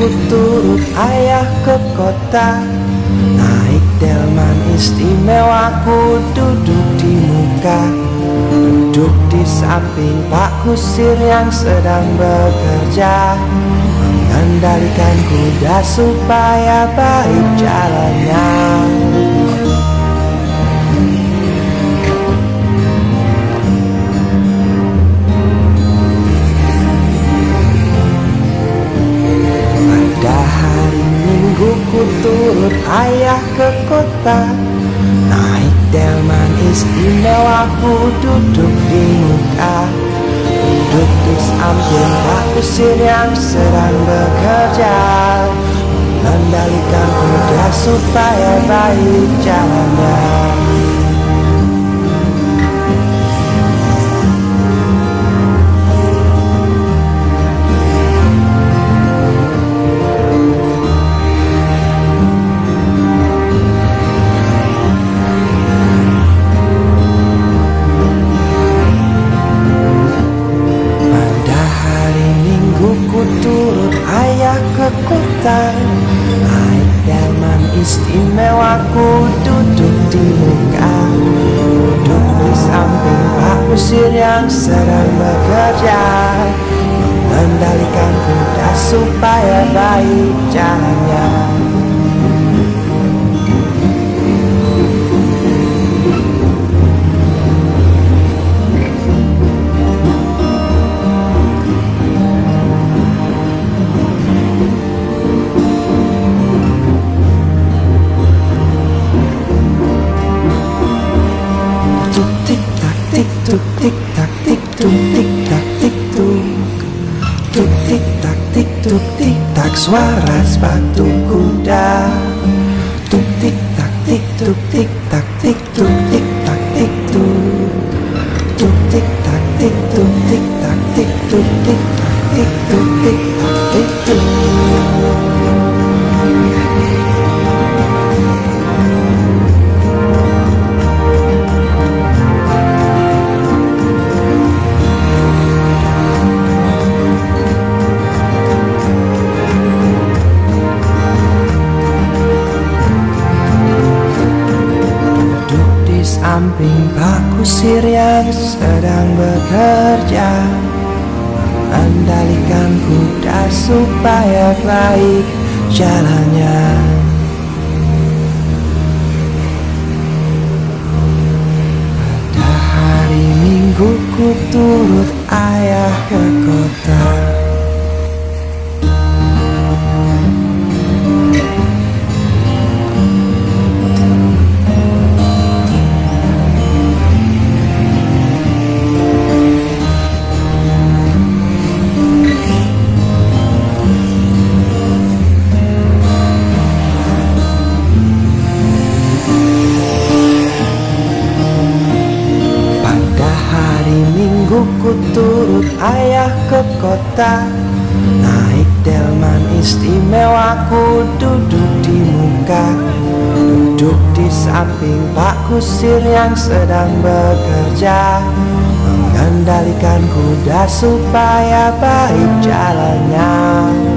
ku turut ayah ke kota. Naik delman istimewa ku duduk di muka. Duduk di samping Pak Kusir yang sedang bekerja, mengendalikan kuda supaya baik jalannya. Pada hari Minggu ku turut ayah ke kota. Naik delman istimewa ku duduk di muka. Duduk di samping Pak Kusir yang sedang bekerja, mengendalikan kuda supaya baik jalannya. Naik delman istimewa ku duduk di muka. Duduk di samping Pak Kusir yang sedang bekerja, mengendalikan kuda supaya baik jalannya. Tuk tik tak tik tuk tik tak tik tuk. Tuk tik tak tik tuk tik tak suara sepatu kuda. Tuk tik tak tik tuk tik tak tik tuk tik tak tik tuk. Tuk tik tak tik tuk tik tak tik tuk tik tak tik tuk tik tak tik tuk. Samping Pak Kusir yang sedang bekerja, mengendalikan kuda supaya baik jalannya. Pada hari Minggu ku turut ayah ke kota. Ku turut ayah ke kota. Naik delman istimewa ku duduk di muka. Duduk di samping Pak Kusir yang sedang bekerja, mengendalikan kuda supaya baik jalannya.